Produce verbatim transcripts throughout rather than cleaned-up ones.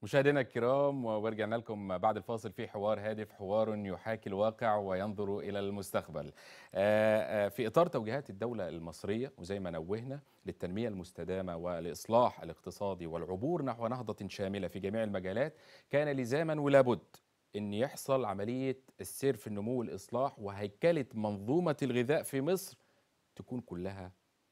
مشاهدينا الكرام، ورجعنا لكم بعد الفاصل في حوار هادف، حوار يحاكي الواقع وينظر إلى المستقبل. آه، آه، في إطار توجيهات الدولة المصرية وزي ما نوهنا للتنمية المستدامة والإصلاح الاقتصادي والعبور نحو نهضة شاملة في جميع المجالات، كان لزاما ولابد أن يحصل عملية السير في النمو والإصلاح وهيكلة منظومة الغذاء في مصر تكون كلها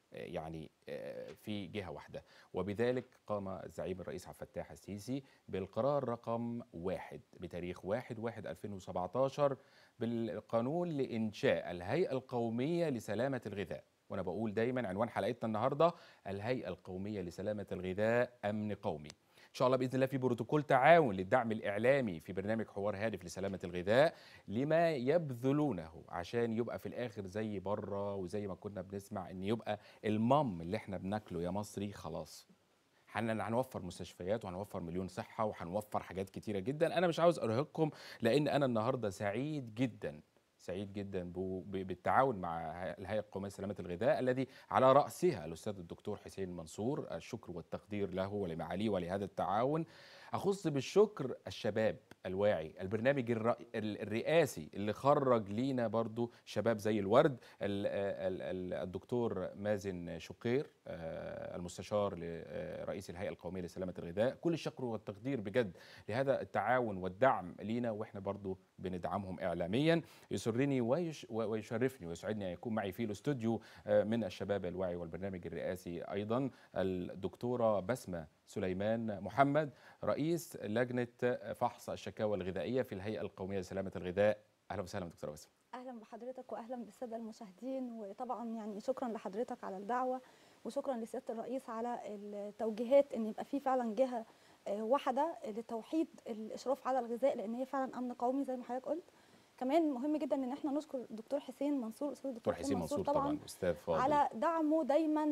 يعني في جهة واحدة. وبذلك قام الزعيم الرئيس عبد الفتاح السيسي بالقرار رقم واحد بتاريخ واحد واحد ألفين وسبعتاشر بالقانون لإنشاء الهيئة القومية لسلامة الغذاء. وأنا بقول دايما عنوان حلقتنا النهاردة الهيئة القومية لسلامة الغذاء أمن قومي. إن شاء الله بإذن الله في بروتوكول تعاون للدعم الإعلامي في برنامج حوار هادف لسلامة الغذاء لما يبذلونه عشان يبقى في الآخر زي بره، وزي ما كنا بنسمع إن يبقى المام اللي احنا بناكله يا مصري خلاص. هن- هنوفر مستشفيات وهنوفر مليون صحة وهنوفر حاجات كتيرة جدا. أنا مش عاوز أرهقكم لأن أنا النهاردة سعيد جدا سعيد جدا بو- ب- بالتعاون مع ه- الهيئة القومية لسلامة الغذاء الذي على رأسها الأستاذ الدكتور حسين منصور. الشكر والتقدير له ولمعاليه ولهذا التعاون. أخص بالشكر الشباب الواعي، البرنامج الر- ال- الرئاسي اللي خرج لينا برضو شباب زي الورد، ال- ال- ال- الدكتور مازن شقير آه، المستشار لرئيس الهيئة القومية لسلامة الغذاء. كل الشكر والتقدير بجد لهذا التعاون والدعم لينا، واحنا برضو بندعمهم إعلاميا. يسرني ويش ويشرفني ويسعدني أن يكون معي في الاستوديو آه، من الشباب الواعي والبرنامج الرئاسي أيضا الدكتورة بسمة سليمان محمد، رئيس لجنة فحص الشكاوى الغذائية في الهيئة القومية لسلامة الغذاء. أهلا وسهلا دكتورة بسمة. اهلا بحضرتك واهلا بالساده المشاهدين، وطبعا يعني شكرا لحضرتك على الدعوه، وشكرا لسياده الرئيس على التوجيهات ان يبقى في فعلا جهه آه، واحده لتوحيد الاشراف على الغذاء، لان هي فعلا امن قومي زي ما حضرتك قلت. كمان مهم جدا ان احنا نشكر الدكتور حسين منصور، استاذ الدكتور دكتور حسين حسين منصور منصور طبعا طبعا أستاذ فاضل. على دعمه دايما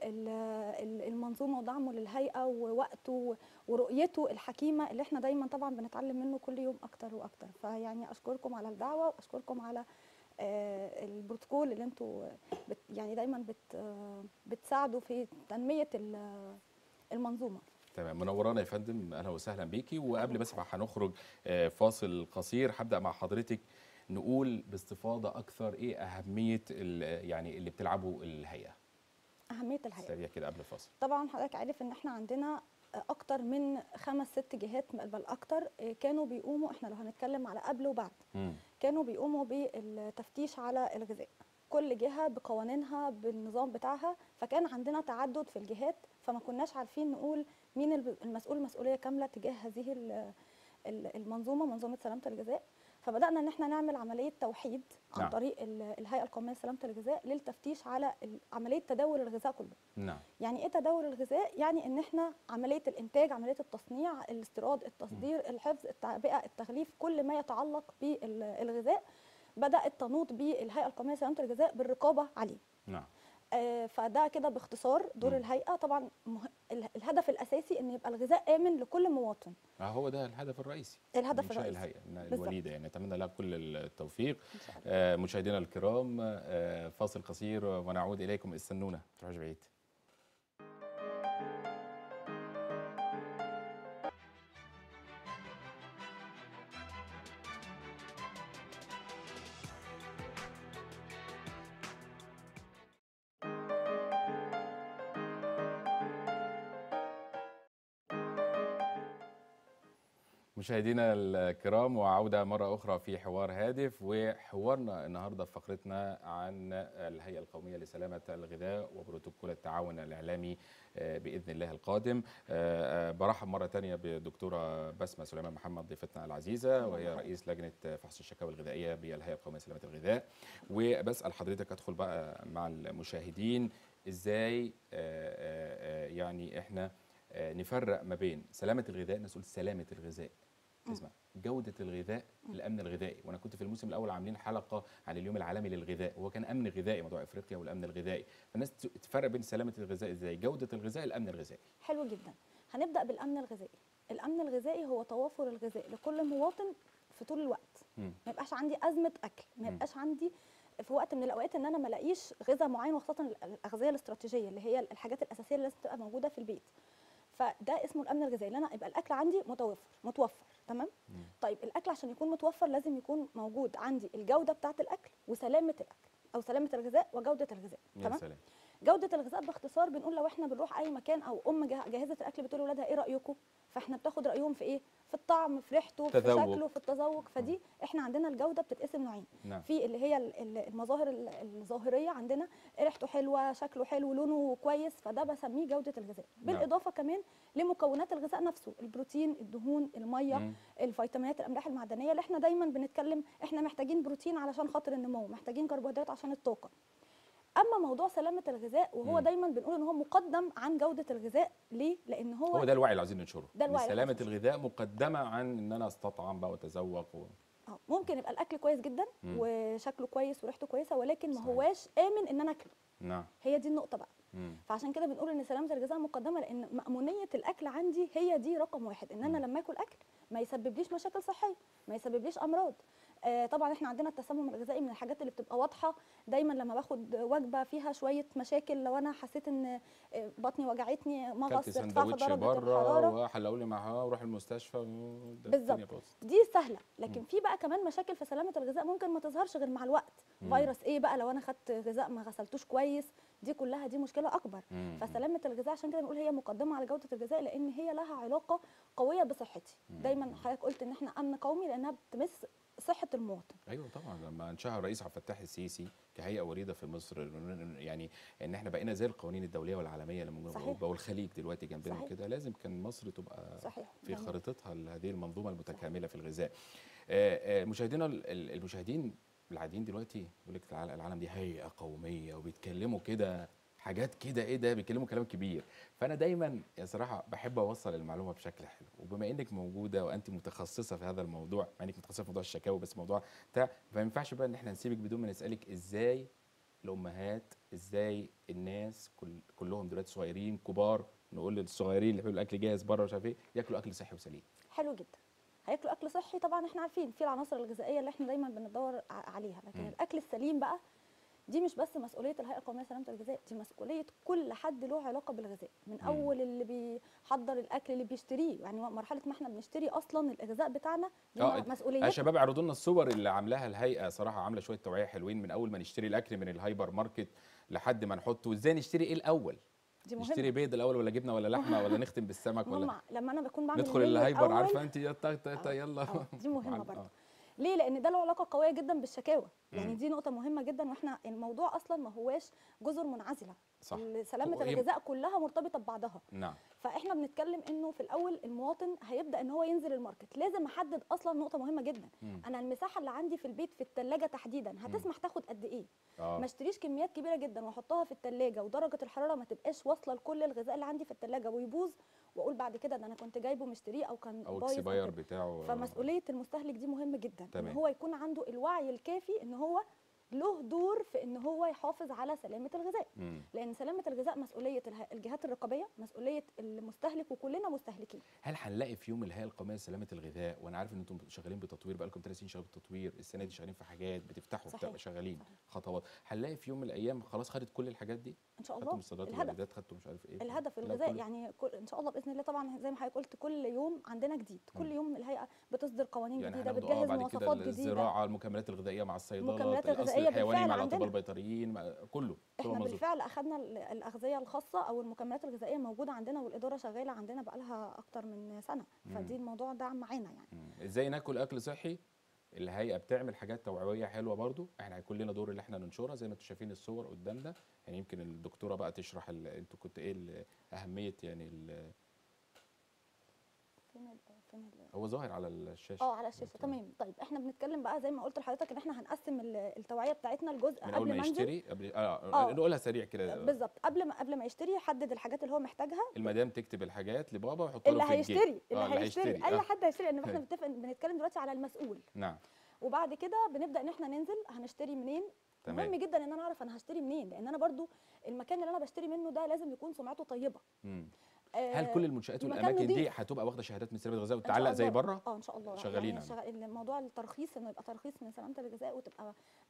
للمنظومه ودعمه للهيئه ووقته ورؤيته الحكيمه اللي احنا دايما طبعا بنتعلم منه كل يوم اكتر واكتر. فيعني اشكركم على الدعوه واشكركم على آه، البروتوكول اللي انتوا بت يعني دايما بت آه، بتساعدوا في تنميه ال- المنظومه. تمام، منورانا يا فندم، اهلا وسهلا بيكي. وقبل اهلا بس ما بحضرتك. هنخرج آه، فاصل قصير هبدا مع حضرتك نقول باستفاضه اكثر ايه اهميه ال- يعني اللي بتلعبه الهيئه. اهميه الهيئه، سريع كده قبل الفاصل. طبعا حضرتك عارف ان احنا عندنا اكتر من خمس ست جهات بل اكتر كانوا بيقوموا، احنا لو هنتكلم على قبل وبعد، مم. كانوا بيقوموا بالتفتيش على الغذاء، كل جهه بقوانينها بالنظام بتاعها. فكان عندنا تعدد في الجهات، فما كناش عارفين نقول مين المسؤول مسؤوليه كامله تجاه هذه المنظومه، منظومه سلامه الغذاء. فبدانا ان احنا نعمل عمليه توحيد عن نعم. طريق الهيئه القوميه لسلامه الغذاء للتفتيش على عمليه تداول الغذاء كله. نعم. يعني ايه تداول الغذاء؟ يعني ان احنا عمليه الانتاج، عمليه التصنيع، الاستيراد، التصدير، الحفظ، التعبئه، التغليف، كل ما يتعلق بالغذاء بدات تنوط بالهيئه القوميه لسلامه الغذاء بالرقابه عليه. نعم. آه فده كده باختصار دور مم. الهيئه. طبعا مه... الهدف الاساسي ان يبقى الغذاء امن لكل مواطن. آه، هو ده الهدف الرئيسي الهدف من إنشاء الرئيسي الهيئة إنها بالظبط. الوليدة، يعني نتمنى لها كل التوفيق. ان شاء الله. آه، مشاهدينا الكرام، آه، فاصل قصير ونعود إليكم، استنونا ما تروحوش بعيد. مشاهدينا الكرام، وعودة مرة أخرى في حوار هادف. وحوارنا النهاردة في فقرتنا عن الهيئة القومية لسلامة الغذاء وبروتوكول التعاون الإعلامي آه، بإذن الله القادم. آه، آه، برحب مرة تانية بدكتورة بسمة سليمان محمد ضيفتنا العزيزة، وهي رئيس لجنة فحص الشكاوى الغذائية بالهيئة القومية لسلامة الغذاء. وبسأل حضرتك أدخل بقى مع المشاهدين إزاي آه، آه، آه، يعني إحنا آه، نفرق ما بين سلامة الغذاء، نقول سلامة الغذاء، اسمع جودة الغذاء، الأمن الغذائي. وأنا كنت في الموسم الأول عاملين حلقة عن اليوم العالمي للغذاء، وهو كان أمن غذائي، موضوع أفريقيا والأمن الغذائي. فالناس تفرق بين سلامة الغذاء إزاي، جودة الغذاء، الأمن الغذائي. حلو جدا. هنبدا بالامن الغذائي. الامن الغذائي هو توافر الغذاء لكل مواطن في طول الوقت. مم. ما يبقاش عندي ازمه اكل، ما يبقاش عندي في وقت من الاوقات ان انا ما الاقيش غذاء معين، وخاصه الاغذيه الاستراتيجيه اللي هي الحاجات الاساسيه اللي لازم تبقى موجوده في البيت. فده اسمه الامن الغذائي، ان انا يبقى الاكل عندي متوفر متوفر تمام. مم. طيب الاكل عشان يكون متوفر لازم يكون موجود عندي الجوده بتاعه الاكل وسلامه الاكل او سلامه الغذاء وجوده الغذاء. يا تمام. سلام. جوده الغذاء باختصار بنقول لو احنا بنروح اي مكان او ام جه- جاهزه الاكل بتقول لاولادها ايه رايكم، فاحنا بتاخد رايهم في ايه؟ في الطعم، في ريحته، في تذوق. شكله، في التذوق. فدي احنا عندنا الجوده بتتقسم نوعين. نعم. في اللي هي ال- ال- المظاهر ال- الظاهريه عندنا، ريحته حلوه، شكله حلو، لونه كويس، فده بسميه جوده الغذاء. نعم. بالاضافه كمان لمكونات الغذاء نفسه، البروتين، الدهون، الميه، مم. الفيتامينات، الاملاح المعدنيه اللي احنا دايما بنتكلم احنا محتاجين بروتين علشان خاطر النمو، محتاجين كربوهيدرات عشان الطاقه. اما موضوع سلامه الغذاء وهو مم. دايما بنقول ان هو مقدم عن جوده الغذاء. ليه؟ لان هو, هو ده الوعي اللي عايزين ننشره، ده إن الوعي اللي سلامه عايزين الغذاء مقدمه عن ان انا استطعم بقى واتذوق و... آه، ممكن يبقى الاكل كويس جدا مم. وشكله كويس وريحته كويسه، ولكن ما صحيح. هواش امن ان انا اكله. نعم. هي دي النقطه بقى. مم. فعشان كده بنقول ان سلامه الغذاء مقدمه، لان مأمونيه الاكل عندي هي دي رقم واحد، ان انا مم. لما اكل اكل ما يسببليش مشاكل صحيه، ما يسببليش امراض. آه طبعا احنا عندنا التسمم الغذائي من الحاجات اللي بتبقى واضحه دايما لما باخد وجبه فيها شويه مشاكل، لو انا حسيت ان آه، بطني وجعتني، كلت مغص، ارتفاع في سندوتش درجه بره الحراره، وحلقوا لي معاه واروح المستشفى و- ده بالظبط. الدنيا باظت. دي سهله. لكن مم. في بقى كمان مشاكل في سلامه الغذاء ممكن ما تظهرش غير مع الوقت. مم. فيروس ايه بقى لو انا خدت غذاء ما غسلتوش كويس، دي كلها دي مشكله اكبر. مم. فسلامه الغذاء عشان كده نقول هي مقدمه على جوده الغذاء، لان هي لها علاقه قويه بصحتي. مم. دايما حضرتك قلت ان احنا امن قومي لانها بتمس صحه المواطن. ايوه طبعا، لما انشاها الرئيس عبد الفتاح السيسي كهيئه وريده في مصر، يعني ان احنا بقينا زي القوانين الدوليه والعالميه اللي موجوده في صحيح. اوروبا والخليج دلوقتي جنبنا صحيح. كده، لازم كان مصر تبقى صحيح. في جميل. خريطتها هذه المنظومه المتكامله في الغذاء. آه، آه، مشاهدينا ال- ال- المشاهدين العاديين دلوقتي يقول لك الع- العالم دي هيئه قوميه وبيتكلموا كده حاجات كده، ايه ده، بيتكلموا كلام كبير. فانا دايما يا صراحه بحب اوصل المعلومه بشكل حلو، وبما انك موجوده وانت متخصصه في هذا الموضوع، مع انك متخصصه في موضوع الشكاوى بس موضوع بتاع، فما ينفعش بقى ان احنا نسيبك بدون ما نسالك ازاي الامهات، ازاي الناس كل كلهم دلوقتي صغيرين كبار، نقول للصغيرين اللي بيقولوا الاكل جاهز بره مش عارف ايه، ياكلوا اكل صحي وسليم. حلو جدا. هياكلوا اكل صحي، طبعا احنا عارفين في العناصر الغذائيه اللي احنا دايما بندور ع- عليها، لكن مم. الاكل السليم بقى دي مش بس مسؤوليه الهيئه القوميه لسلامه الغذاء، دي مسؤوليه كل حد له علاقه بالغذاء، من مم. اول اللي بيحضر الاكل، اللي بيشتريه، يعني مرحله ما احنا بنشتري اصلا الغذاء بتاعنا دي اه م- يا مسؤوليتنا. شباب اعرضوا لنا الصور اللي عاملاها الهيئه، صراحه عامله شويه توعيه حلوين، من اول ما نشتري الاكل من الهايبر ماركت لحد ما نحطه، ازاي نشتري ايه الاول، دي مهمه. نشتري بيض الاول ولا جبنه ولا لحمه ولا نختم بالسمك ولا مهمه لما انا بكون بعمل ندخل المنيو الهايبر، الأول. عارفه انت يا تا تا تا آه، يلا. آه، دي مهمه مع- برضه. آه. ليه؟ لان ده له علاقه قويه جدا بالشكاوى، يعني مم. دي نقطه مهمه جدا، واحنا الموضوع اصلا ما هواش جزر منعزله. صح. سلامه هو إيه- الغذاء كلها مرتبطه ببعضها. نعم. فاحنا بنتكلم انه في الاول المواطن هيبدا ان هو ينزل الماركت، لازم احدد اصلا نقطه مهمه جدا. مم. انا المساحه اللي عندي في البيت في الثلاجه تحديدا هتسمح تاخد قد ايه؟ اه ما اشتريش كميات كبيره جدا واحطها في الثلاجه ودرجه الحراره ما تبقاش واصله لكل الغذاء اللي عندي في الثلاجه ويبوظ، واقول بعد كده ده انا كنت جايبه مشتريه او كان او بايظ أو اكسباير كده. بتاعه. فمسؤوليه المستهلك دي مهمه جدا، تمام. ان هو يكون عنده الوعي الكافي ان هو له دور في ان هو يحافظ على سلامه الغذاء. مم. لان سلامه الغذاء مسؤوليه اله- الجهات الرقابيه، مسؤوليه المستهلك، وكلنا مستهلكين. هل هنلاقي في يوم الهيئه القوميه لسلامه الغذاء، وانا عارف ان انتم شغالين بتطوير بقى لكم ثلاث سنين شغالين بتطوير، السنه دي شغالين في حاجات بتفتحوا صحيح. بتبقى شغالين صحيح. خطوات، هنلاقي في يوم من الايام خلاص خدت كل الحاجات دي، ان شاء خدتوا الله. مستودعات الهدف الواردات، خدتوا مش عارف ايه، الهدف لا الغذاء كل- يعني كل ان شاء الله باذن الله، طبعا زي ما حضرتك قلت كل يوم عندنا جديد، كل مم. يوم الهيئه بتصدر قوانين يعني جديده، هناخدوا اه بتجهز بعد كده مواصفات جديده. الزراعه، المكملات الغذائيه مع الصيدله، المكملات الاصل الغذائية الحيواني بالفعل مع الاطباء عندنا. البيطريين مع كله احنا مظبوط. بالفعل اخذنا ال- الاغذيه الخاصه او المكملات الغذائيه موجوده عندنا، والاداره شغاله عندنا بقى لها اكتر من سنه، مم. فدي الموضوع دعم معانا يعني. مم. ازاي ناكل اكل صحي؟ الهيئه بتعمل حاجات توعويه حلوه برضو، احنا هيكون لنا دور اللي احنا ننشرها زي ما انتم شايفين الصور قدامنا، يعني يمكن الدكتوره بقى تشرح ال- انتوا كنت ايه ال- اهميه يعني ال- فين ال فين ال هو ظاهر على الشاشه اه على الشاشه. تمام. طيب احنا بنتكلم بقى زي ما قلت لحضرتك ان احنا هنقسم ال- التوعيه بتاعتنا لجزء من قبل اول ما ما انزل. يشتري قبل اه, آه. نقولها سريع كده، بالظبط، قبل ما قبل ما يشتري يحدد الحاجات اللي هو محتاجها. المدام تكتب الحاجات لبابا ويحط له اللي في الجيب. هيشتري آه، اللي هيشتري اي آه. حد هيشتري، لان احنا بنتفق بنتكلم دلوقتي على المسؤول. نعم. وبعد كده بنبدا ان احنا ننزل هنشتري منين. تمام. مهم جدا ان انا اعرف انا هشتري منين، لان انا برضو المكان اللي انا بشتري منه ده لازم يكون سمعته طيبه. مم. آه، هل كل المنشآت المكان والاماكن دي نضيف. هتبقى واخده شهادات من سلامه الغذاء إن شاء وتتعلق زي الله. بره؟ اه ان شاء الله شغالين يعني شغال موضوع الترخيص، انه يبقى ترخيص من سلامه الغذاء وتبقى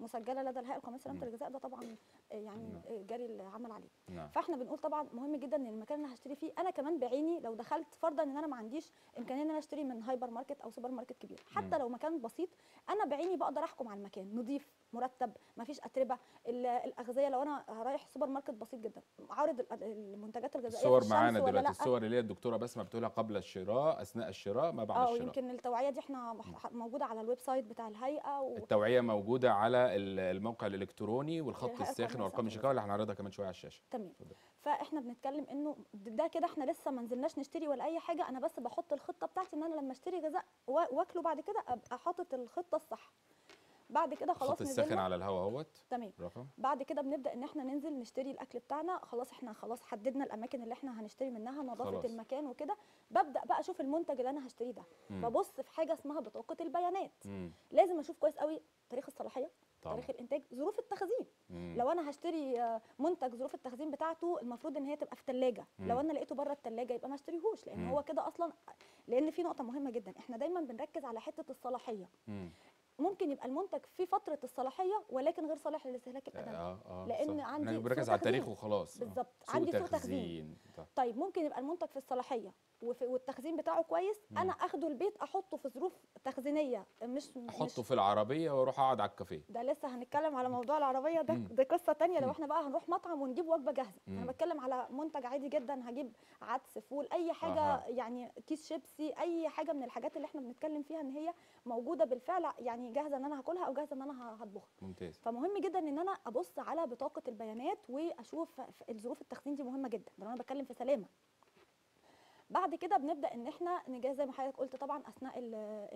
مسجله لدى الهيئه القوميه لسلامه مم. الغذاء، ده طبعا يعني نعم. جاري العمل عليه. نعم. فاحنا بنقول طبعا مهم جدا ان المكان اللي هشتري فيه انا كمان بعيني، لو دخلت فرضا ان انا ما عنديش امكانيه ان انا اشتري من هايبر ماركت او سوبر ماركت كبير، حتى مم. لو مكان بسيط انا بعيني بقدر احكم على المكان، نظيف مرتب ما فيش اتربه. ال- الاغذيه لو انا رايح سوبر ماركت بسيط جدا عارض ال- المنتجات الغذائيه في الصور الشمس معانا ولا دلوقتي، لا. الصور اللي هي الدكتوره بسمه بتقولها قبل الشراء، اثناء الشراء، ما بعد اه الشراء. يمكن التوعيه دي احنا مح- موجوده على الويب سايت بتاع الهيئه و... التوعيه موجوده على ال- الموقع الالكتروني والخط الهيئة الساخن القومية وارقام لسلامة الشكاوى اللي هنعرضها كمان شويه على الشاشه. تمام. اتفضل. فاحنا بنتكلم انه ده كده احنا لسه ما نزلناش نشتري ولا اي حاجه، انا بس بحط الخطه بتاعتي ان انا لما اشتري غذاء وا- واكله بعد كده ابقى حاطط الخطه الصح. بعد كده خلاص الخط الساخن نزلنا. على الهواء اهوت. تمام. رقم. بعد كده بنبدا ان احنا ننزل نشتري الاكل بتاعنا، خلاص احنا خلاص حددنا الاماكن اللي احنا هنشتري منها، نظافه خلاص. المكان وكده. ببدا بقى اشوف المنتج اللي انا هشتريه ده، مم. ببص في حاجه اسمها بطاقه البيانات. مم. لازم اشوف كويس قوي تاريخ الصلاحيه، طبعا. تاريخ الانتاج، ظروف التخزين. مم. لو انا هشتري آه، منتج ظروف التخزين بتاعته المفروض ان هي تبقى في ثلاجه، مم. لو انا لقيته بره الثلاجه يبقى ما اشتريهوش، لان مم. هو كده اصلا. لان في نقطه مهمه جدا، احنا دايما بنركز على حته الصلاحيه. مم. ممكن يبقى المنتج في فتره الصلاحيه ولكن غير صالح للاستهلاك الادمي. اه اه لان صح. عندي احنا سوء بنركز على التاريخ تخزين. وخلاص. آه. بالظبط، سوء عندي سوء تخزين. تخزين. طيب. طيب ممكن يبقى المنتج في الصلاحيه وفي والتخزين بتاعه كويس، مم. انا اخده البيت احطه في ظروف تخزينيه مش احطه مش في العربيه واروح اقعد على الكافيه. ده لسه هنتكلم على موضوع العربيه ده، مم. دي قصه تانية. لو مم. احنا بقى هنروح مطعم ونجيب وجبه جاهزه، مم. انا بتكلم على منتج عادي جدا، هجيب عدس فول اي حاجه أها. يعني كيس شيبسي، اي حاجه من الحاجات اللي احنا بنتكلم فيها ان هي موجوده بالفعل، يعني جاهزه ان انا هاكلها او جاهزه ان انا هطبخها. ممتاز. فمهم جدا ان انا ابص على بطاقه البيانات واشوف الظروف التخزين دي مهمه جدا، ده انا بتكلم في سلامه. بعد كده بنبدا ان احنا نجهز زي ما حضرتك قلت طبعا اثناء ال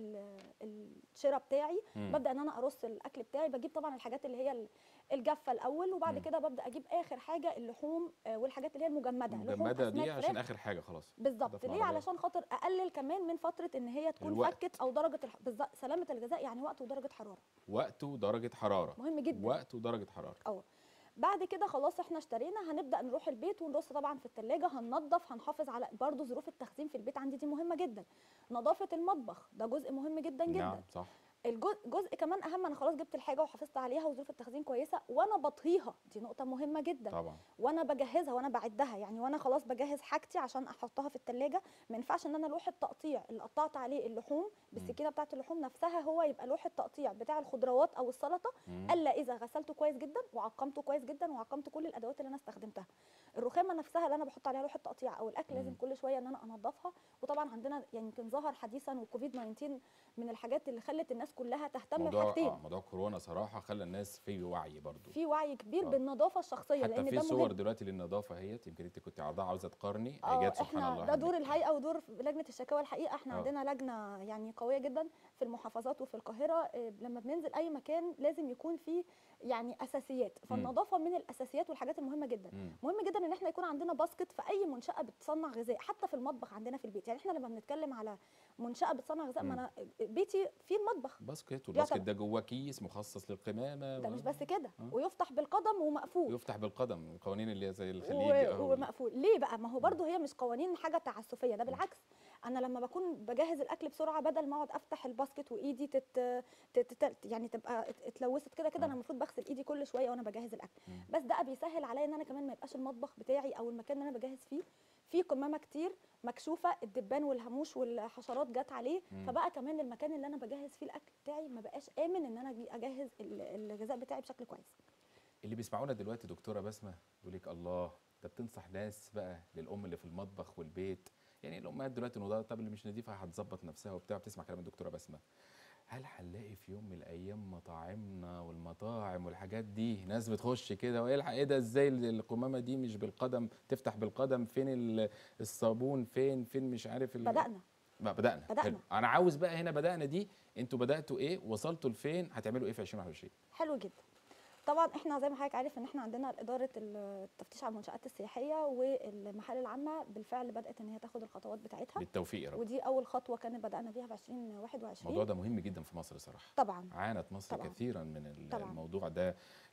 ال الشراء بتاعي. مم. ببدا ان انا ارص الاكل بتاعي، بجيب طبعا الحاجات اللي هي الجافه الاول، وبعد مم. كده ببدا اجيب اخر حاجه اللحوم آه، والحاجات اللي هي المجمده، لحوم المجمده دي أسماك، عشان فراخ. اخر حاجه خلاص. ده بالظبط. في ليه؟ العربية. علشان خاطر اقلل كمان من فتره ان هي تكون الوقت. فكت او درجه الح... بالظبط. سلامه الغذاء يعني وقت ودرجه حراره، وقت ودرجه حراره. مهم جدا. وقت ودرجه حراره. اه. بعد كده خلاص احنا اشترينا، هنبدا نروح البيت ونرص طبعا في الثلاجه، هننضف، هنحافظ على برضو ظروف التخزين في البيت عندي دي مهمه جدا. نظافه المطبخ ده جزء مهم جدا جدا. نعم صح. الجزء جزء كمان اهم، انا خلاص جبت الحاجه وحافظت عليها وظروف التخزين كويسه، وانا بطهيها دي نقطه مهمه جدا. طبعا. وانا بجهزها وانا بعدها، يعني وانا خلاص بجهز حاجتي عشان احطها في الثلاجه، ما ينفعش ان انا لوح التقطيع اللي قطعت عليه اللحوم بالسكينه بتاعه اللحوم نفسها هو يبقى لوح التقطيع بتاع الخضروات او السلطه، مم. الا اذا غسلته كويس جدا وعقمته كويس جدا وعقمت كل الادوات اللي انا استخدمتها. الرخامه نفسها اللي انا بحط عليها لوح التقطيع او الاكل مم. لازم كل شويه ان انا انضفها. وطبعا عندنا يعني يمكن ظهر حديثا وكوفيد تسعتاشر من الحاجات اللي خلت الناس كلها تهتم موضوع بحاجتين. اه موضوع كورونا صراحه خلى الناس في وعي برضو. في وعي كبير آه. بالنظافه الشخصيه، حتى لان في ده صور مهم. دلوقتي للنظافه اهيت، يمكن انت كنت عارضاها عاوزه تقارني، اه ايجاد سبحان احنا الله. ده دور عندك. الهيئه ودور لجنه الشكاوى. الحقيقه احنا آه. عندنا لجنه يعني قويه جدا في المحافظات وفي القاهره. اه لما بننزل اي مكان لازم يكون فيه يعني اساسيات، فالنظافه من الاساسيات والحاجات المهمه جدا. مم. مهم جدا ان احنا يكون عندنا باسكت في اي منشاه بتصنع غذاء، حتى في المطبخ عندنا في البيت. يعني احنا لما بنتكلم على منشاه بتصنع غذاء، ما انا بيتي فيه المطبخ باسكت، والباسكت يعتبر. ده جواه كيس مخصص للقمامه ده و- مش بس كده، آه. ويفتح بالقدم ومقفول. ويفتح بالقدم، القوانين اللي هي زي الخليج و- أهو. ومقفول. ليه بقى؟ ما هو برضه هي مش قوانين حاجه تعسفيه، ده بالعكس. انا لما بكون بجهز الاكل بسرعه، بدل ما اقعد افتح الباسكت وايدي تت... تت... تت... يعني تبقى ات- اتلوثت كده كده، انا المفروض بغسل ايدي كل شويه وانا بجهز الاكل. مم. بس ده بيسهل عليا ان انا كمان ما يبقاش المطبخ بتاعي او المكان اللي انا بجهز فيه فيه قمامه كتير مكشوفه، الدبان والهاموش والحشرات جت عليه. مم. فبقى كمان المكان اللي انا بجهز فيه الاكل بتاعي ما بقاش امن ان انا أجي اجهز ال- الغذاء بتاعي بشكل كويس. اللي بيسمعونا دلوقتي دكتوره بسمه يقول لك الله، ده بتنصح ناس بقى للام اللي في المطبخ والبيت، يعني الامهات دلوقتي نضال، طب اللي مش نظيفه هتظبط نفسها وبتاع، بتسمع كلام الدكتوره بسمه. هل هنلاقي في يوم من الايام مطاعمنا والمطاعم والحاجات دي ناس بتخش كده والحق ايه ده، ازاي القمامه دي مش بالقدم، تفتح بالقدم، فين ال- الصابون، فين فين مش عارف ال... بدانا بقى بدأنا. بدأنا. حلو. انا عاوز بقى هنا بدأنا دي، انتوا بدأتوا ايه، وصلتوا لفين، هتعملوا ايه في ألفين وواحد وعشرين؟ حلو جدا. طبعا احنا زي ما حضرتك عارف ان احنا عندنا اداره التفتيش على المنشات السياحيه والمحال العامه بالفعل بدات ان هي تاخد الخطوات بتاعتها بالتوفيق يا رب. ودي اول خطوه كانت بدانا بيها في ألفين وواحد وعشرين. الموضوع ده مهم جدا في مصر صراحه. طبعا عانت مصر طبعا. كثيرا من طبعا. الموضوع ده،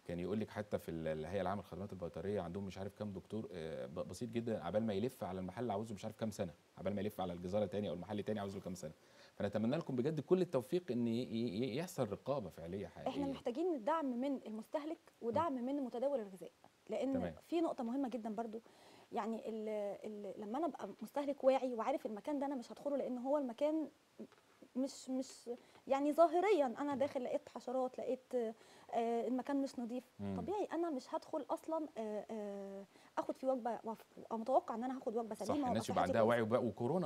كان يقول لك حتى في الهيئه العامه للخدمات البيطريه عندهم مش عارف كام دكتور، آه، ب- بسيط جدا، عبال ما يلف على المحل عاوزه مش عارف كام سنه، عبال ما يلف على الجزاره تاني او المحل تاني عاوز له كام سنه. فنتمنى لكم بجد كل التوفيق ان ي- ي- يحصل رقابه فعليه احنا حقيقيه. محتاجين الدعم من المستهلك ودعم من متداول الغذاء، لان تمام. في نقطه مهمه جدا برضو. يعني ال ال لما انا ابقى مستهلك واعي وعارف المكان ده انا مش هدخله لان هو المكان مش مش يعني ظاهريا انا داخل لقيت حشرات، لقيت آه، المكان مش نظيف، مم. طبيعي انا مش هدخل اصلا آه، آه، اخد فيه وجبه وف- او متوقع ان انا هاخد وجبه صح، سليمه الناس وابقى يبقى صحتي عندها كويسه. وعي وبقى- وكورونا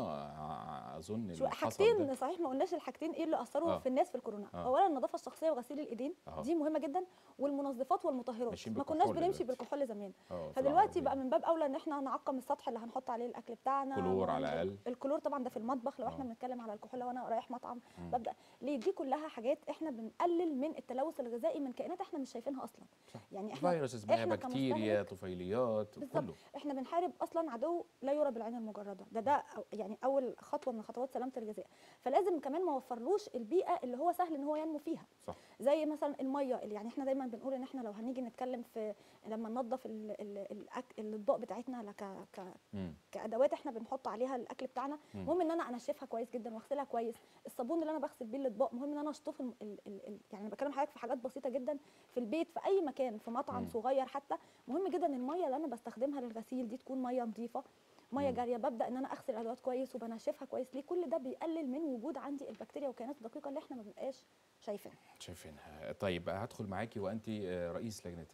ع- اظن شو اللي حصل ده. حاجتين صحيح ما قلناش الحاجتين ايه اللي اثروا آه. في الناس في الكورونا. آه. اولا النظافه الشخصيه وغسيل الايدين، أهو. دي مهمه جدا، والمنظفات والمطهرات ماشيين ما كناش بالكحول بنمشي دلوقتي. بالكحول زمان. اه في فدلوقتي العربية. بقى من باب اولى ان احنا نعقم السطح اللي هنحط عليه الاكل بتاعنا، كلور على ننزل- الأقل. الكلور طبعا ده في المطبخ لو احنا آه. بنتكلم على الكحول، لو انا رايح مطعم مم. ببدا ليه، دي كلها حاجات احنا بنقلل من التلوث الغذائي من كائنات احنا مش شايفينها اصلا. صح. يعني احنا فيروسز بقى، احنا بكتيريا، كمستهلك طفيليات، بالظبط كله. احنا بنحارب اصلا عدو لا يرى بالعين المجرده، ده ده أو- يعني اول خطوه من خطوات سلامه الغذاء. فلازم كمان ما اوفرلوش البيئه اللي هو سهل ان هو ينمو فيها. صح. زي مثلا الميه، اللي يعني احنا دايما بنقول ان احنا لو هنيجي نتكلم في لما ننظف ال- ال- الأك- الاطباق بتاعتنا لك ك مم. كادوات احنا بنحط عليها الاكل بتاعنا، مم. مهم ان انا انشفها كويس جدا واغسلها كويس. الصابون اللي انا بغسل بيه الاطباق مهم ان انا اشطف ال ال ال ال يعني انا بكلم حضرتك في حاجات بسيطه جدا في البيت، في اي مكان، في مطعم مم. صغير حتى. مهم جدا الميه اللي انا بستخدمها للغسيل دي تكون ميه نظيفه، ميه مم. جاريه، ببدا ان انا اغسل الادوات كويس وبنشفها كويس. ليه؟ كل ده بيقلل من وجود عندي البكتيريا والكائنات الدقيقه اللي احنا ما بنبقاش شايفينها. شايفينها. طيب هدخل معاكي وانت آه، رئيس لجنه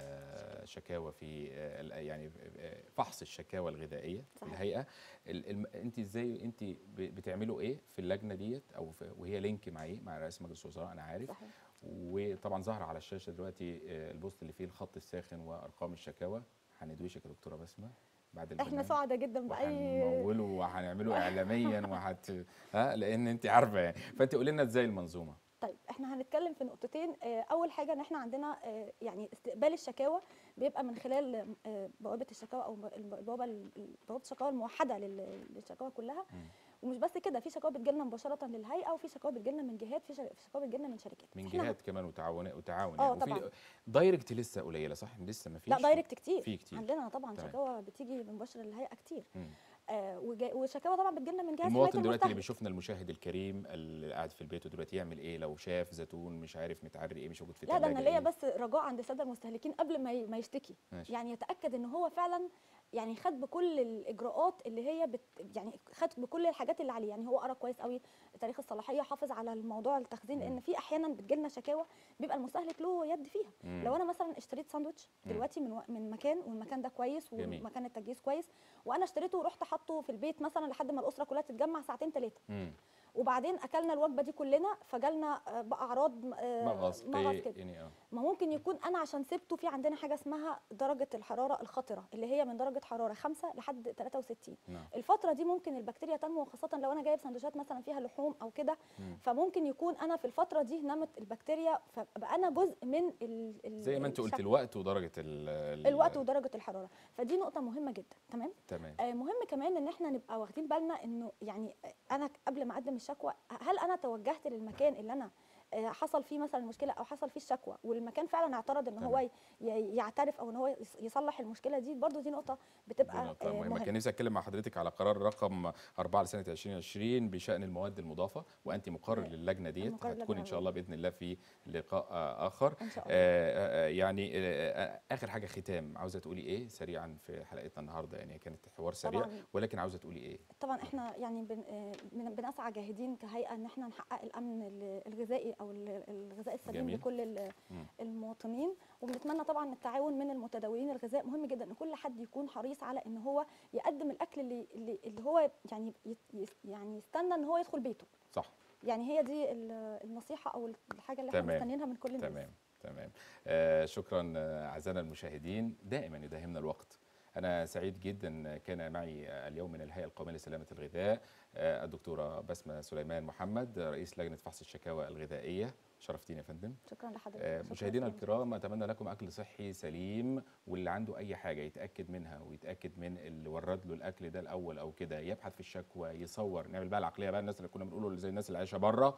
الشكاوى في آه، ال- يعني آه، فحص الشكاوى الغذائيه في صحيح. الهيئه. ال- الم- انت ازاي انت ب- بتعملوا ايه في اللجنه ديت، او في وهي لينك مع ايه، مع رئيس مجلس الوزراء انا عارف. صحيح. وطبعا ظهر على الشاشه دلوقتي آه، البوست اللي فيه الخط الساخن وارقام الشكاوى. هندوشك يا دكتوره بسمه بعد احنا البرنامج، سعداء جدا باي وهنموله وهنعمله اعلاميا وهت ها، لان انت عارفه يعني. فانت قولي لنا ازاي المنظومه. طيب احنا هنتكلم في نقطتين. آه، اول حاجه ان احنا عندنا آه، يعني استقبال الشكاوى بيبقى من خلال آه، بوابه الشكاوى او البوابه بوابه الشكاوى الموحده لل- للشكاوى كلها. مم. ومش بس كده، في شكاوى بتجيلنا مباشره للهيئه، وفي شكاوى بتجيلنا من جهات، في شر- في شكاوى بتجيلنا من شركات. من إحنا جهات كمان وتعاون وتعاون اه يعني. طبعا. وفي دايركت لسه قليله صح؟ لسه ما فيش. لا دايركت كتير. في كتير. عندنا طبعا تمام. شكاوى بتيجي مباشره للهيئه كتير. مم. آه وجا- وشكاوى طبعا بتجيلنا من جهاز حمايه المواطن دلوقتي اللي المستهلك. بيشوفنا، المشاهد الكريم اللي قاعد في البيت دلوقتي، يعمل ايه لو شاف زيتون مش عارف متعري ايه، مش موجود في لا ده الثلاجه انا ليا ايه؟ بس رجاء عند الساده المستهلكين قبل ما ي- ما يشتكي، ماشي. يعني يتاكد ان هو فعلا يعني خد بكل الاجراءات اللي هي بت يعني خد بكل الحاجات اللي عليه. يعني هو قرا كويس قوي تاريخ الصلاحيه، حافظ على الموضوع التخزين، لان في احيانا بتجيلنا شكاوى بيبقى المستهلك له يد فيها. مم. لو انا مثلا اشتريت ساندوتش دلوقتي من و- من مكان، والمكان ده كويس جميل. ومكان التجهيز كويس، وانا اشتريته ورحت حاطه في البيت مثلا لحد ما الاسره كلها تتجمع ساعتين ثلاثه، مم. وبعدين اكلنا الوجبه دي كلنا فجالنا آه، بقى اعراض آه، مغص مغص قيء كده. يعني اه. ما ممكن يكون انا عشان سبته في عندنا حاجه اسمها درجه الحراره الخطره، اللي هي من درجه حراره خمسة لحد ثلاثة وستين. نعم. الفتره دي ممكن البكتيريا تنمو، وخاصه لو انا جايب سندوتشات مثلا فيها لحوم او كده، مم. فممكن يكون انا في الفتره دي نمت البكتيريا، فبقى انا جزء من ال ال زي ما انت قلت الشكل. الوقت ودرجه ال ال- الوقت ودرجه الحراره، فدي نقطه مهمه جدا. تمام. تمام. آه مهم كمان ان احنا نبقى واخدين بالنا انه يعني انا قبل ما اقدم الشكوى، هل انا توجهت للمكان اللي انا آه، حصل فيه مثلا المشكله او حصل فيه الشكوى، والمكان فعلا اعترض ان هو ي- يعترف او ان هو يص- يصلح المشكله دي. برضو دي نقطه بتبقى دي نقطة آه، مهمة. مهمه. كان نفسي اتكلم مع حضرتك على قرار رقم أربعة لسنة ألفين وعشرين بشأن المواد المضافة، وانت مقرر آه، للجنة ديت، مقرر هتكون للجنة ان شاء الله باذن الله في لقاء آه، اخر. ان شاء الله. آه، آه، يعني آه، اخر حاجة ختام، عاوزة تقولي ايه سريعا في حلقتنا النهارده؟ يعني كانت حوار سريع، طبعاً. ولكن عاوزة تقولي ايه؟ طبعا احنا يعني بن آه، بن- بنسعى جاهدين كهيئه ان احنا نحقق الامن ال- الغذائي او ال- الغذاء السليم جميل. لكل ال- مم. المواطنين. وبنتمنى طبعا التعاون من المتداولين الغذاء. مهم جدا ان كل حد يكون حريص على ان هو يقدم الاكل اللي اللي, اللي هو يعني يت- يس- يعني يستنى ان هو يدخل بيته. صح. يعني هي دي ال- النصيحه او الحاجه اللي احنا تمام. مستنيينها من كل الناس. تمام تمام. آه شكرا آه، اعزائنا المشاهدين، دائما يداهمنا الوقت. أنا سعيد جدا كان معي اليوم من الهيئة القومية لسلامة الغذاء آه، الدكتورة بسمة سليمان محمد، رئيس لجنة فحص الشكاوى الغذائية. شرفتيني يا فندم. شكرا لحضرتك. آه، شكراً مشاهدينا لك. الكرام، أتمنى لكم أكل صحي سليم، واللي عنده أي حاجة يتأكد منها ويتأكد من اللي ورد له الأكل ده الأول أو كده، يبحث في الشكوى، يصور، نعمل بقى العقلية بقى الناس اللي كنا بنقوله زي الناس اللي عايشة بره،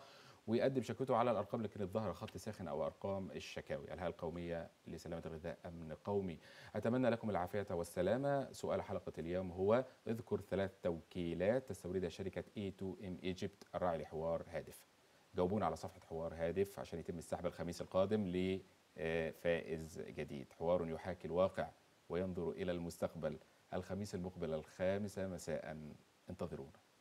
ويقدم شكوته على الارقام اللي كانت ظاهره خط ساخن او ارقام الشكاوي. الهيئه القوميه لسلامه الغذاء امن قومي. اتمنى لكم العافيه والسلامه. سؤال حلقه اليوم هو: اذكر ثلاث توكيلات تستوردها شركه إيه تو إم ايجيبت الراعي لحوار هادف. جاوبونا على صفحه حوار هادف عشان يتم السحب الخميس القادم لفائز جديد. حوار يحاكي الواقع وينظر الى المستقبل، الخميس المقبل الخامسه مساء، انتظرونا.